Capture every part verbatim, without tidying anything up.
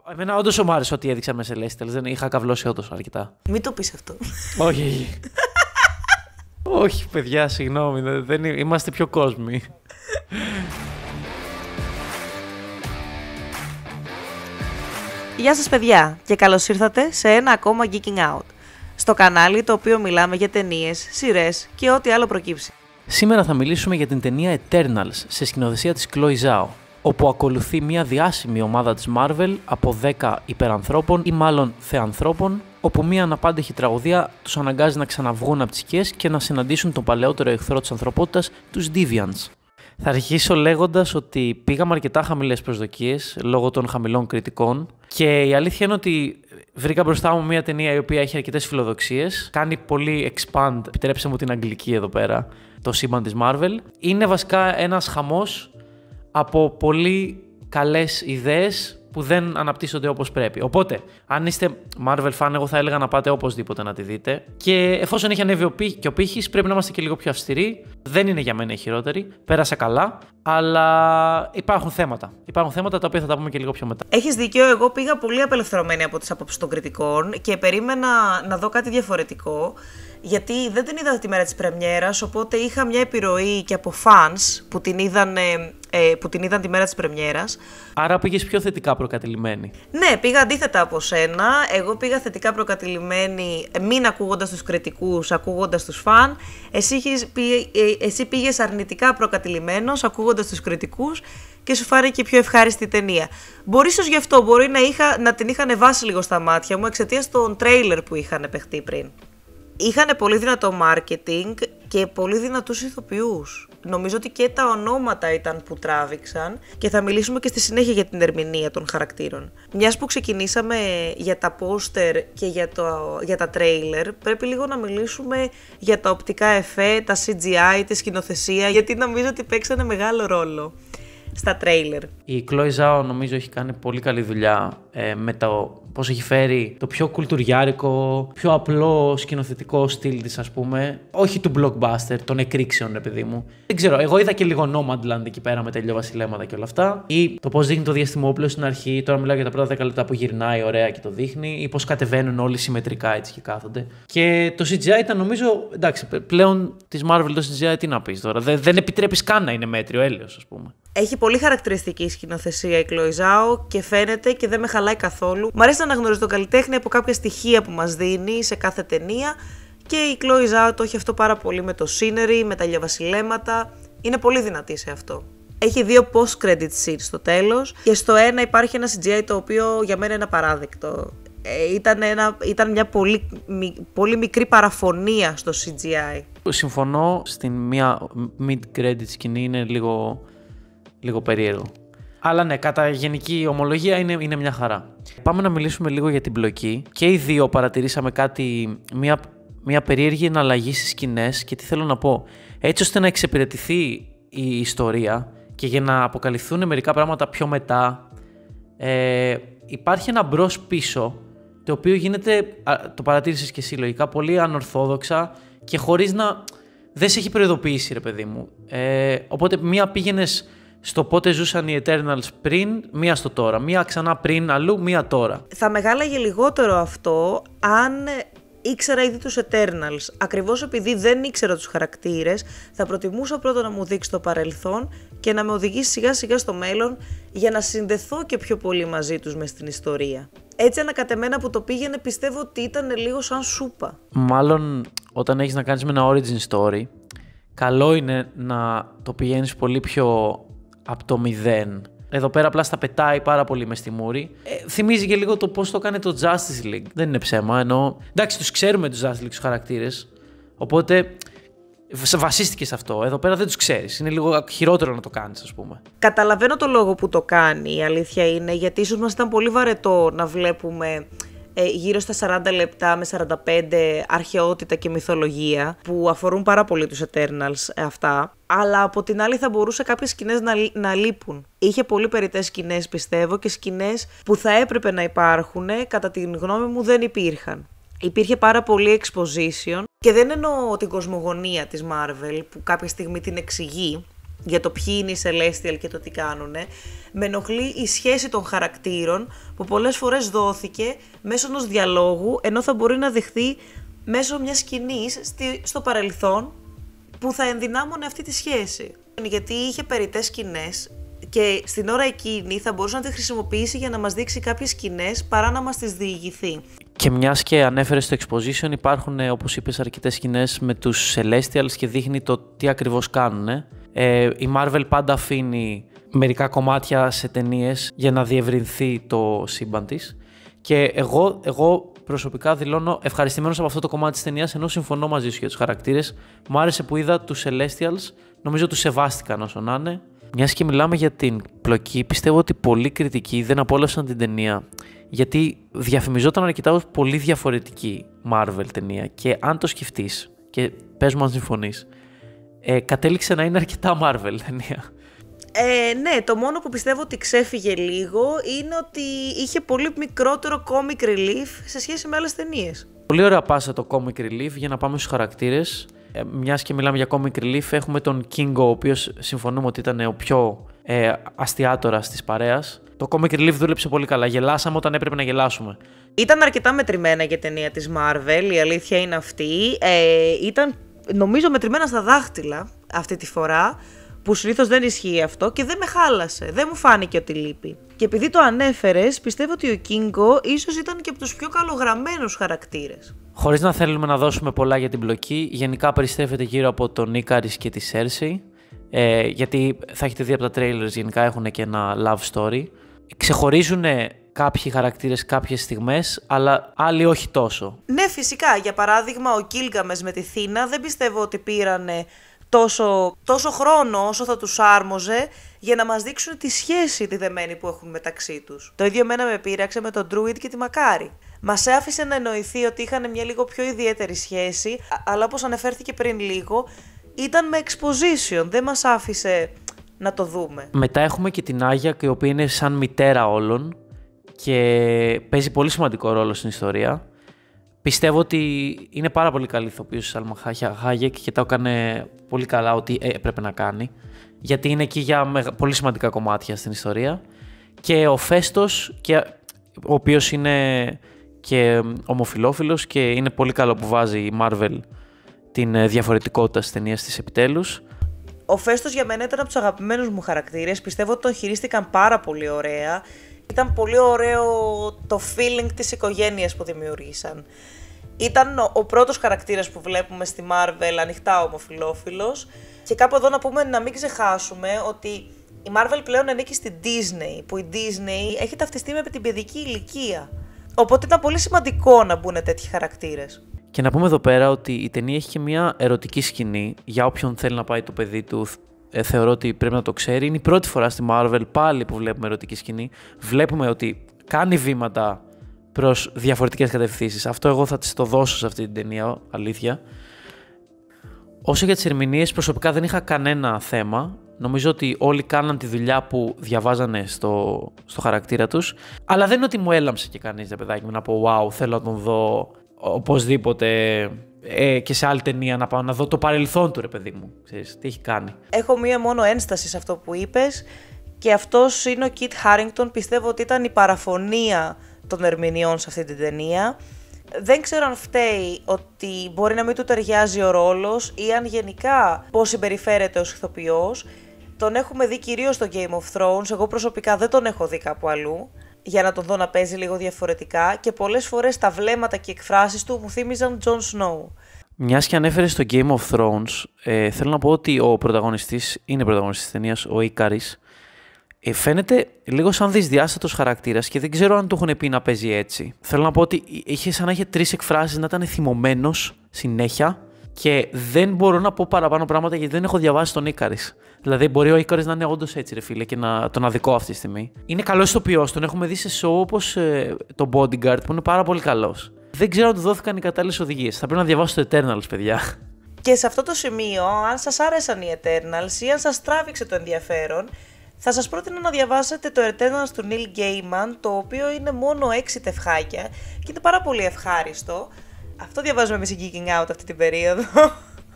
Εμένα όντως μου άρεσε ότι έδειξαν με Celestials. Δεν είχα καυλώσει όντως αρκετά. Μην το πεις αυτό. Όχι. Όχι, παιδιά, συγγνώμη. Δεν είμαστε πιο κόσμοι. Γεια σας παιδιά και καλώς ήρθατε σε ένα ακόμα Geeking Out. Στο κανάλι το οποίο μιλάμε για ταινίες, σειρές και ό,τι άλλο προκύψει. Σήμερα θα μιλήσουμε για την ταινία Eternals σε σκηνοθεσία της Chloe Zhao, όπου ακολουθεί μια διάσημη ομάδα της Marvel από δέκα υπερανθρώπων ή μάλλον θεανθρώπων, όπου μια αναπάντεχη τραγωδία τους αναγκάζει να ξαναβγούν από τις σκιές και να συναντήσουν τον παλαιότερο εχθρό της ανθρωπότητας, τους Deviants. Θα αρχίσω λέγοντας ότι πήγαμε αρκετά χαμηλές προσδοκίες λόγω των χαμηλών κριτικών και η αλήθεια είναι ότι βρήκα μπροστά μου μια ταινία η οποία έχει αρκετές φιλοδοξίες, κάνει πολύ expand, επιτρέψτε μου την αγγλική εδώ πέρα, το σύμπαν της Marvel. Είναι βασικά ένας χαμός από πολύ καλές ιδέες που δεν αναπτύσσονται όπως πρέπει. Οπότε, αν είστε Marvel fan, εγώ θα έλεγα να πάτε οπωσδήποτε να τη δείτε. Και εφόσον έχει ανέβει ο πύ- και ο πύχης, πρέπει να είμαστε και λίγο πιο αυστηροί. Δεν είναι για μένα η χειρότερη. Πέρασα καλά, αλλά υπάρχουν θέματα. Υπάρχουν θέματα τα οποία θα τα πούμε και λίγο πιο μετά. Έχεις δίκιο, εγώ πήγα πολύ απελευθερωμένη από τις απόψεις των κριτικών και περίμενα να δω κάτι διαφορετικό. Γιατί δεν την είδα τη μέρα της πρεμιέρας, οπότε είχα μια επιρροή και από fans που την είδαν, ε, που την είδαν τη μέρα της πρεμιέρας. Άρα πήγες πιο θετικά προκατηλημένη. Ναι, πήγα αντίθετα από σένα. Εγώ πήγα θετικά προκατηλημένη, μην ακούγοντας τους κριτικούς, ακούγοντας τους φαν. Εσύ, εσύ πήγες αρνητικά προκατηλημένος, ακούγοντας τους κριτικούς και σου φάνηκε πιο ευχάριστη ταινία. Μπορεί ίσως γι' αυτό, μπορεί να, είχα, να την είχαν βάσει λίγο στα μάτια μου εξαιτίας των τρέιλερ που είχαν παιχτεί πριν. Είχαν πολύ δυνατό marketing και πολύ δυνατούς ηθοποιούς. Νομίζω ότι και τα ονόματα ήταν που τράβηξαν και θα μιλήσουμε και στη συνέχεια για την ερμηνεία των χαρακτήρων. Μιας που ξεκινήσαμε για τα πόστερ και για, το, για τα τρέιλερ, πρέπει λίγο να μιλήσουμε για τα οπτικά εφέ, τα σι τζι άι, τη σκηνοθεσία, γιατί νομίζω ότι παίξανε μεγάλο ρόλο στα τρέιλερ. Η Chloe Zhao νομίζω έχει κάνει πολύ καλή δουλειά ε, με το πώς έχει φέρει το πιο κουλτουριάρικο, πιο απλό σκηνοθετικό στυλ της, ας πούμε. Όχι του blockbuster, των εκρήξεων, ρε παιδί μου. Δεν ξέρω, εγώ είδα και λίγο Nomadland εκεί πέρα με τα ηλιοβασιλέματα και όλα αυτά. Ή το πώς δείχνει το διαστημόπλαιο στην αρχή. Τώρα μιλάω για τα πρώτα δέκα λεπτά που γυρνάει ωραία και το δείχνει. Ή πώς κατεβαίνουν όλοι συμμετρικά έτσι και κάθονται. Και το σι τζι άι ήταν νομίζω. Εντάξει, πλέον τη Marvel το σι τζι άι τι να πει τώρα. Δεν, δεν επιτρέπει καν να είναι μέτριο έλεος, ας πούμε. Έχει πολύ χαρακτηριστική σκηνοθεσία η Chloe Zhao και φαίνεται και δεν με χαλάει καθόλου. Μ' αρέσει να αναγνωρίζω τον καλλιτέχνη από κάποια στοιχεία που μας δίνει σε κάθε ταινία και η Chloe Zhao το έχει αυτό πάρα πολύ με το scenery, με τα ηλιοβασιλέματα. Είναι πολύ δυνατή σε αυτό. Έχει δύο post-credit scenes στο τέλος και στο ένα υπάρχει ένα σι τζι άι το οποίο για μένα είναι απαράδεκτο. Ε, ήταν, ένα, ήταν μια πολύ, μι, πολύ μικρή παραφωνία στο σι τζι άι. Συμφωνώ, στην μία mid-credit σκηνή είναι λίγο... λίγο περίεργο. Αλλά ναι, κατά γενική ομολογία είναι, είναι μια χαρά. Πάμε να μιλήσουμε λίγο για την πλοκή. Και οι δύο παρατηρήσαμε κάτι, μια, μια περίεργη εναλλαγή στις σκηνές και τι θέλω να πω. Έτσι ώστε να εξυπηρετηθεί η ιστορία και για να αποκαλυφθούν μερικά πράγματα πιο μετά, ε, υπάρχει ένα μπρος πίσω, το οποίο γίνεται, το παρατήρησες και εσύ λογικά, πολύ ανορθόδοξα και χωρίς να... δεν σε έχει προειδοποιήσει, ρε παιδί μου. Ε, οπότε μία πήγαινες στο πότε ζούσαν οι Eternals πριν, μία στο τώρα. Μία ξανά πριν αλλού, μία τώρα. Θα μεγάλαγε λιγότερο αυτό αν ήξερα ήδη τους Eternals. Ακριβώς επειδή δεν ήξερα τους χαρακτήρες, θα προτιμούσα πρώτα να μου δείξει το παρελθόν και να με οδηγήσει σιγά σιγά στο μέλλον για να συνδεθώ και πιο πολύ μαζί τους μες στην ιστορία. Έτσι ανακατεμένα που το πήγαινε πιστεύω ότι ήταν λίγο σαν σούπα. Μάλλον όταν έχεις να κάνεις με ένα origin story, καλό είναι να το πηγαίνεις πολύ πιο από το μηδέν. Εδώ πέρα απλά στα πετάει πάρα πολύ μες στη μούρη. Ε, θυμίζει και λίγο το πώς το κάνει το Justice League. Δεν είναι ψέμα, ενώ... εντάξει, τους ξέρουμε τους Justice League τους χαρακτήρες, οπότε βασίστηκε σε αυτό. Εδώ πέρα δεν τους ξέρεις. Είναι λίγο χειρότερο να το κάνεις, ας πούμε. Καταλαβαίνω το λόγο που το κάνει, η αλήθεια είναι, γιατί ίσως μας ήταν πολύ βαρετό να βλέπουμε ε, γύρω στα σαράντα λεπτά με σαράντα πέντε αρχαιότητα και μυθολογία που αφορούν πάρα πολύ τους Eternals ε, αυτά. Αλλά από την άλλη θα μπορούσε κάποιες σκηνές να, να λείπουν. Είχε πολύ περιττές σκηνές πιστεύω και σκηνές που θα έπρεπε να υπάρχουν, κατά την γνώμη μου δεν υπήρχαν. Υπήρχε πάρα πολύ exposition και δεν εννοώ την κοσμογονία της Marvel που κάποια στιγμή την εξηγεί, για το ποιοι είναι οι Celestial και το τι κάνουνε. Με ενοχλεί η σχέση των χαρακτήρων που πολλές φορές δόθηκε μέσω ενός διαλόγου, ενώ θα μπορεί να δεχθεί μέσω μιας σκηνής στο παρελθόν που θα ενδυνάμωνε αυτή τη σχέση. Γιατί είχε περιττές σκηνές και στην ώρα εκείνη θα μπορούσε να τη χρησιμοποιήσει για να μας δείξει κάποιες σκηνές παρά να μας τις διηγηθεί. Και μιας και ανέφερε στο exposition, υπάρχουν, όπως είπες, αρκετές σκηνές με τους Celestials και δείχνει το τι ακριβώς κάνουν. Ε, η Marvel πάντα αφήνει μερικά κομμάτια σε ταινίες για να διευρυνθεί το σύμπαν της. Και εγώ, εγώ προσωπικά δηλώνω ευχαριστημένος από αυτό το κομμάτι της ταινίας, ενώ συμφωνώ μαζί σου για τους χαρακτήρες. Μου άρεσε που είδα τους Celestials, νομίζω τους σεβάστηκαν όσο να είναι. Μιας και μιλάμε για την πλοκή, πιστεύω ότι πολλοί κριτικοί δεν απόλαυσαν την ταινία, γιατί διαφημιζόταν αρκετά ως πολύ διαφορετική Marvel ταινία. Και αν το σκεφτείς, και πες μου αν συμφωνείς, ε, κατέληξε να είναι αρκετά Marvel ταινία. Ε, ναι, το μόνο που πιστεύω ότι ξέφυγε λίγο είναι ότι είχε πολύ μικρότερο comic relief σε σχέση με άλλες ταινίες. Πολύ ωραία πάσα το comic relief για να πάμε στους χαρακτήρες. Ε, μιας και μιλάμε για comic relief, έχουμε τον Kingo, ο οποίος συμφωνούμε ότι ήταν ο πιο ε, αστιάτορας της παρέας. Το comic relief δούλεψε πολύ καλά. Γελάσαμε όταν έπρεπε να γελάσουμε. Ήταν αρκετά μετρημένα για ταινία της Marvel, η αλήθεια είναι αυτή. Ε, ήταν νομίζω μετρημένα στα δάχτυλα αυτή τη φορά, που συνήθως δεν ισχύει αυτό και δεν με χάλασε, δεν μου φάνηκε ότι λείπει. Και επειδή το ανέφερες, πιστεύω ότι ο Kingo ίσως ήταν και από τους πιο καλογραμμένους χαρακτήρες. Χωρίς να θέλουμε να δώσουμε πολλά για την πλοκή, γενικά περιστρέφεται γύρω από τον Icarus και τη Cersei, ε, γιατί θα έχετε δει από τα trailers, γενικά έχουν και ένα love story. Ξεχωρίζουν κάποιοι χαρακτήρες κάποιες στιγμές, αλλά άλλοι όχι τόσο. Ναι, φυσικά. Για παράδειγμα, ο Gilgamesh με τη Θήνα δεν πιστεύω ότι πήρανε τόσο, τόσο χρόνο όσο θα τους άρμοζε για να μας δείξουν τη σχέση τη δεμένη που έχουν μεταξύ τους. Το ίδιο εμένα με πείραξε με τον Druid και τη Μακάρη. Μας άφησε να εννοηθεί ότι είχαν μια λίγο πιο ιδιαίτερη σχέση, αλλά όπως αναφέρθηκε πριν λίγο, ήταν με exposition, δεν μας άφησε να το δούμε. Μετά έχουμε και την Άγια, η οποία είναι σαν μητέρα όλων και παίζει πολύ σημαντικό ρόλο στην ιστορία. Πιστεύω ότι είναι πάρα πολύ καλή ηθοποιός η Σάλμα Χάγεκ και το έκανε πολύ καλά ό,τι έπρεπε να κάνει, γιατί είναι εκεί για πολύ σημαντικά κομμάτια στην ιστορία. Και ο Φέστος, και, ο οποίος είναι και ομοφυλόφιλος και είναι πολύ καλό που βάζει η Marvel την διαφορετικότητα στις ταινίες της επιτέλους. Ο Φέστος για μένα ήταν από τους αγαπημένους μου χαρακτήρες, πιστεύω ότι τον χειρίστηκαν πάρα πολύ ωραία. Ήταν πολύ ωραίο το feeling της οικογένειας που δημιούργησαν. Ήταν ο, ο πρώτος χαρακτήρας που βλέπουμε στη Marvel ανοιχτά ομοφυλόφιλος. Και κάπου εδώ να πούμε, να μην ξεχάσουμε ότι η Marvel πλέον ανήκει στην Disney, που η Disney έχει ταυτιστεί με την παιδική ηλικία. Οπότε ήταν πολύ σημαντικό να μπουν τέτοιοι χαρακτήρες. Και να πούμε εδώ πέρα ότι η ταινία έχει και μια ερωτική σκηνή. Για όποιον θέλει να πάει το παιδί του, ε, θεωρώ ότι πρέπει να το ξέρει. Είναι η πρώτη φορά στη Marvel πάλι που βλέπουμε ερωτική σκηνή. Βλέπουμε ότι κάνει βήματα προς διαφορετικές κατευθύνσεις. Αυτό εγώ θα της το δώσω σε αυτή την ταινία, αλήθεια. Όσο για τις ερμηνείες, προσωπικά δεν είχα κανένα θέμα. Νομίζω ότι όλοι κάναν τη δουλειά που διαβάζανε στο, στο χαρακτήρα τους. Αλλά δεν είναι ότι μου έλαμψε και κανείς, ρε παιδάκι μου, να πω wow, θέλω να τον δω οπωσδήποτε ε, και σε άλλη ταινία, να πάω να δω το παρελθόν του, ρε παιδί μου. Ξέρεις, τι έχει κάνει. Έχω μία μόνο ένσταση σε αυτό που είπες και αυτός είναι ο Kit Harington. Πιστεύω ότι ήταν η παραφωνία των ερμηνεών σε αυτή την ταινία. Δεν ξέρω αν φταίει ότι μπορεί να μην του ταιριάζει ο ρόλος ή αν γενικά πώς συμπεριφέρεται ως ηθοποιός. Τον έχουμε δει κυρίως στο Game of Thrones, εγώ προσωπικά δεν τον έχω δει κάπου αλλού, για να τον δω να παίζει λίγο διαφορετικά και πολλές φορές τα βλέμματα και οι εκφράσεις του μου θύμιζαν Jon Snow. Μιας και ανέφερε στο Game of Thrones, ε, θέλω να πω ότι ο πρωταγωνιστής, είναι πρωταγωνιστής της ταινίας, ο Icarus, ε, φαίνεται λίγο σαν δυσδιάστατος χαρακτήρας και δεν ξέρω αν του έχουν πει να παίζει έτσι. Θέλω να πω ότι είχε σαν να είχε τρεις εκφράσεις, να ήταν θυμωμένος συνέχεια και δεν μπορώ να πω παραπάνω πράγματα γιατί δεν έχω διαβάσει τον Icarus. Δηλαδή, μπορεί ο Icarus να είναι όντως έτσι, ρε φίλε, και να τον αδικό αυτή τη στιγμή. Είναι καλός ηθοποιός, τον έχουμε δει σε show όπως ε, το Bodyguard, που είναι πάρα πολύ καλός. Δεν ξέρω αν του δόθηκαν οι κατάλληλες οδηγίες. Θα πρέπει να διαβάσω το Eternals, παιδιά. Και σε αυτό το σημείο, αν σας άρεσαν οι Eternals ή αν σας τράβηξε το ενδιαφέρον, θα σας πρότεινα να διαβάσετε το Eternals του Neil Gaiman, το οποίο είναι μόνο έξι τευχάκια και είναι πάρα πολύ ευχάριστο. Αυτό διαβάζουμε εμείς η Geeking Out αυτή την περίοδο.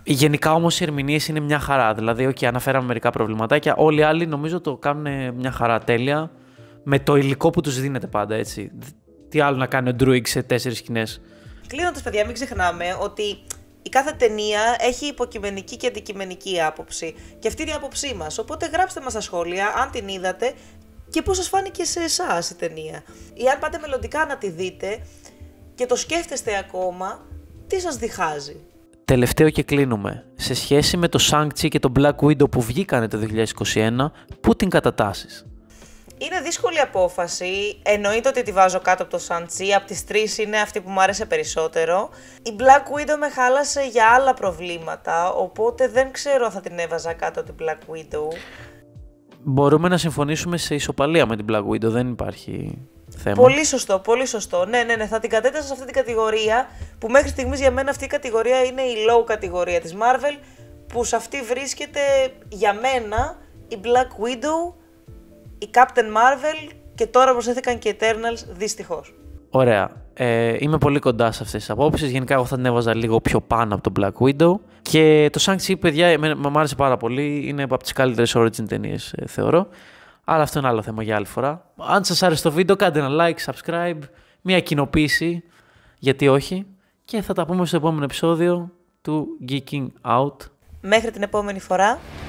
Γενικά όμως οι ερμηνείες είναι μια χαρά. Δηλαδή, okay, αναφέραμε μερικά προβληματάκια. Όλοι οι άλλοι νομίζω το κάνουν μια χαρά τέλεια. Με το υλικό που τους δίνεται πάντα, έτσι. Τι άλλο να κάνει ο Druig σε τέσσερις σκηνές. Κλείνοντας, παιδιά, μην ξεχνάμε ότι η κάθε ταινία έχει υποκειμενική και αντικειμενική άποψη. Και αυτή είναι η άποψή μας. Οπότε γράψτε μας στα σχόλια αν την είδατε και πώς σας φάνηκε σε εσάς η ταινία. Ή αν πάτε μελλοντικά να τη δείτε και το σκέφτεστε ακόμα, τι σας διχάζει. Τελευταίο και κλείνουμε. Σε σχέση με το Shang-Chi και το Black Widow που βγήκανε το δύο χιλιάδες είκοσι ένα, πού την κατατάσσεις? Είναι δύσκολη απόφαση. Εννοείται ότι τη βάζω κάτω από το Shang-Chi. Από τις τρεις είναι αυτή που μου άρεσε περισσότερο. Η Black Widow με χάλασε για άλλα προβλήματα, οπότε δεν ξέρω αν θα την έβαζα κάτω από την Black Widow. Μπορούμε να συμφωνήσουμε σε ισοπαλία με την Black Widow, δεν υπάρχει θέμα. Πολύ σωστό, πολύ σωστό. Ναι, ναι, ναι, θα την κατέτασα σε αυτή την κατηγορία, που μέχρι στιγμής για μένα αυτή η κατηγορία είναι η low κατηγορία της Marvel, που σε αυτή βρίσκεται για μένα η Black Widow, η Captain Marvel και τώρα προσθέθηκαν και οι Eternals, δυστυχώς. Ωραία. Ε, είμαι πολύ κοντά σε αυτές τις απόψεις. Γενικά, εγώ θα την έβαζα λίγο πιο πάνω από τον Black Widow. Και το Shang-Chi, παιδιά, μου άρεσε πάρα πολύ. Είναι από τις καλύτερες origin ταινίες, ε, θεωρώ. Αλλά αυτό είναι άλλο θέμα για άλλη φορά. Αν σας άρεσε το βίντεο, κάντε ένα like, subscribe, μια κοινοποίηση, γιατί όχι. Και θα τα πούμε στο επόμενο επεισόδιο του Geeking Out. Μέχρι την επόμενη φορά.